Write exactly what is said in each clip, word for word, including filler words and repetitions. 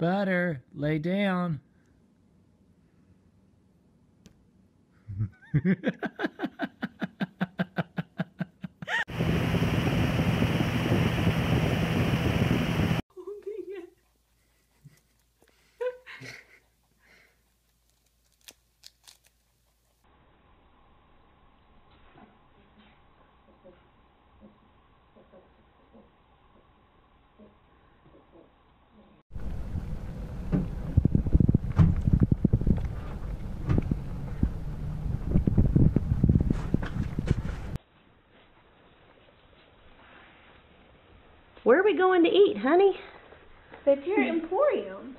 Butter, lay down. Where are we going to eat, honey? It's your emporium.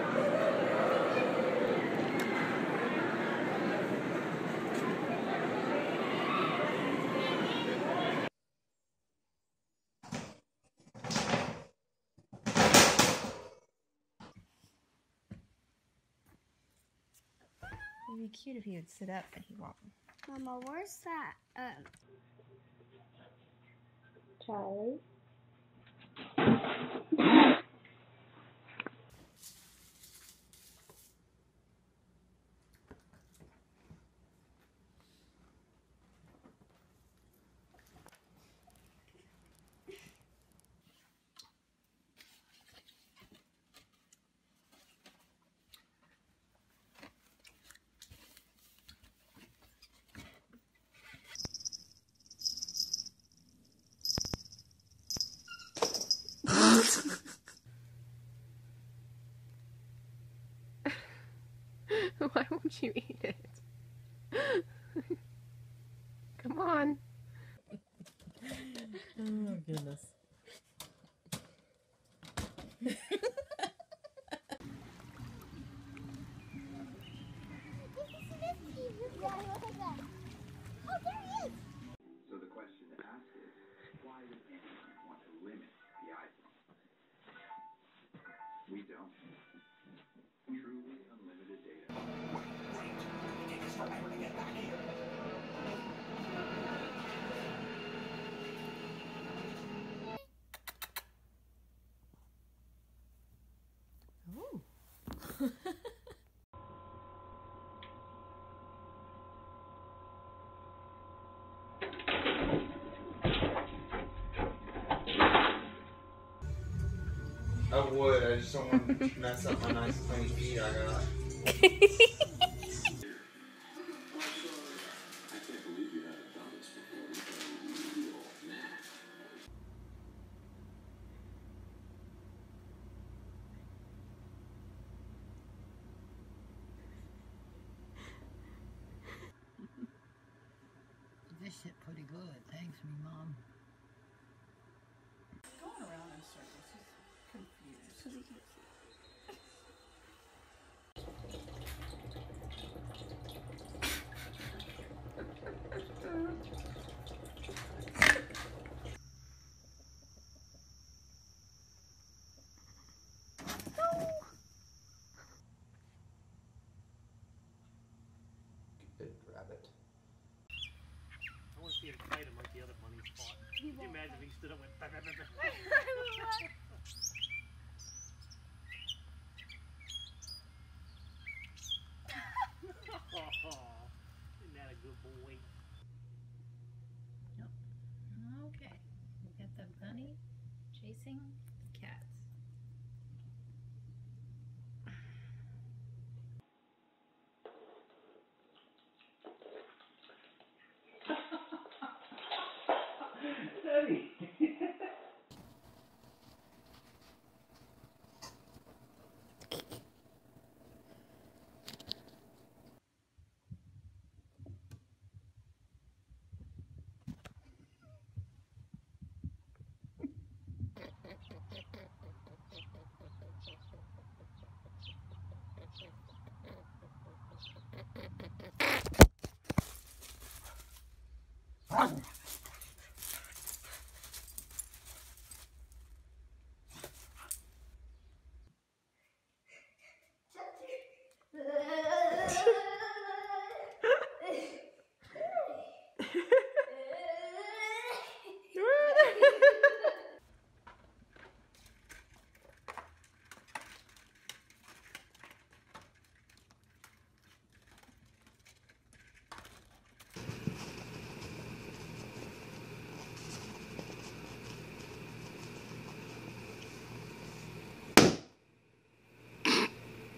It'd be cute if he would sit up and he walked. Mama, where's that? Um, Charlie. Why won't you eat it? Come on. Oh, goodness. So the question to ask is, why would anyone want to limit the iPhone? We don't. Truly unlimited data. Wait, we need to start putting it back here. Oh. I would, I just don't want to mess up my nice clean feet I got. This shit pretty good. Thanks, me mom. Going around in circles. He's confused. So we can Good rabbit. I want to see him fight him like the other bunnies fought. Can you imagine if he stood up and went... Bah, bah, bah, bah. Oh, isn't that a good boy? Okay. We got the bunny chasing the cats. Daddy!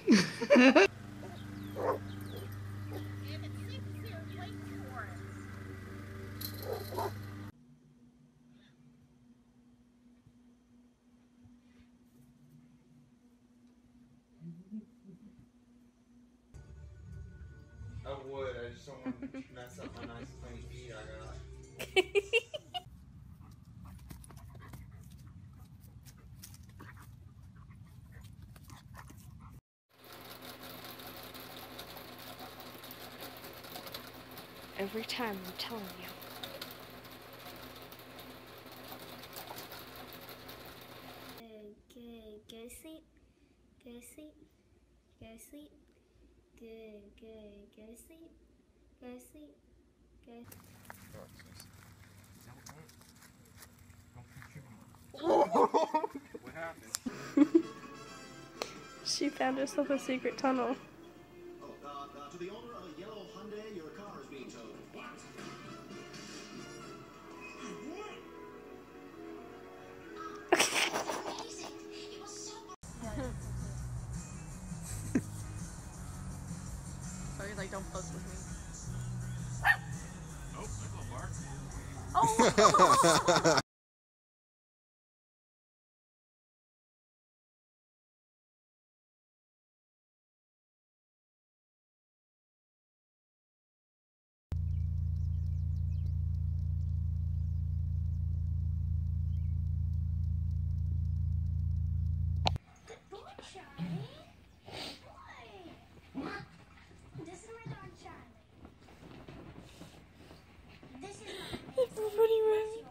I would, I just don't want to mess up my nice clean feet I got. Every time, I'm telling you. Good, good. Go to sleep. Go to sleep. Go to sleep. Good, good. Go to sleep. Go to sleep. Go. What happened? She found herself a secret tunnel. Oh, uh, uh, to the owner of a yellow Hyundai, your car is being towed. What? So he's like, don't fuck with me. Nope, that's not Mark. This is my dog Charlie. This is my Everybody ran. yours.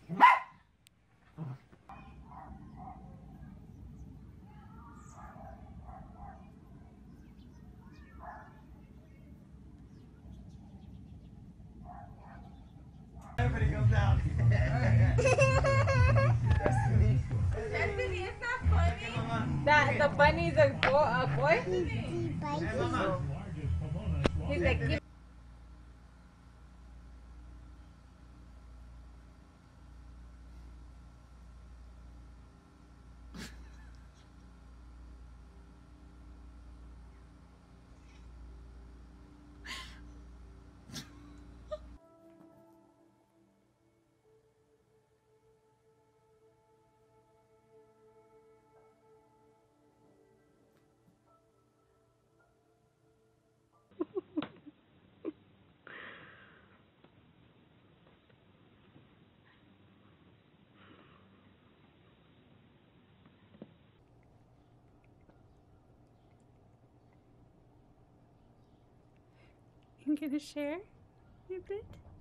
Everybody comes down. Destiny. Destiny, it's not funny. That the bunny's a boy. A boy? Hey, Mama. He's like, give You gonna share a bit?